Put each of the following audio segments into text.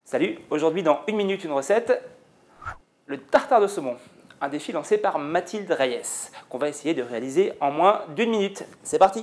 Salut, aujourd'hui dans 1 minute une recette, le tartare de saumon. Un défi lancé par Mathilde Reyes, qu'on va essayer de réaliser en moins d'1 minute. C'est parti!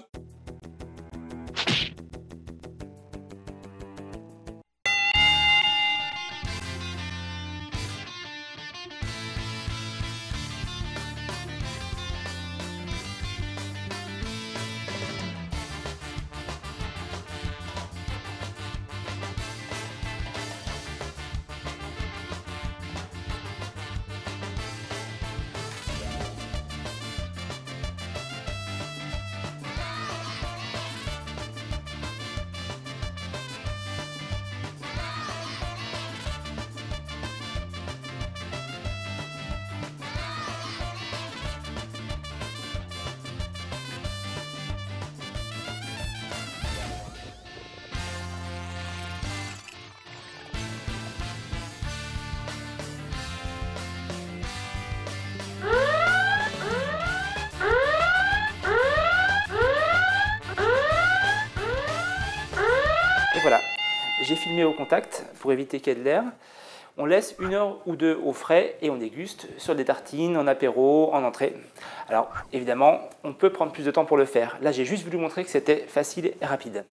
Et voilà, j'ai filmé au contact pour éviter qu'il y ait de l'air. On laisse 1 heure ou 2 au frais et on déguste sur des tartines, en apéro, en entrée. Alors évidemment, on peut prendre plus de temps pour le faire. Là, j'ai juste voulu montrer que c'était facile et rapide.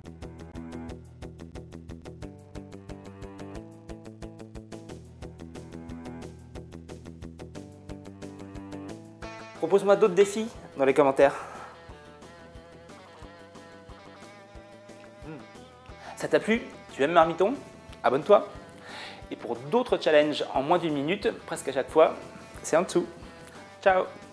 Propose-moi d'autres défis dans les commentaires. Ça t'a plu? Tu aimes Marmiton? Abonne-toi. Et pour d'autres challenges en moins d'1 minute, presque à chaque fois, c'est en dessous. Ciao!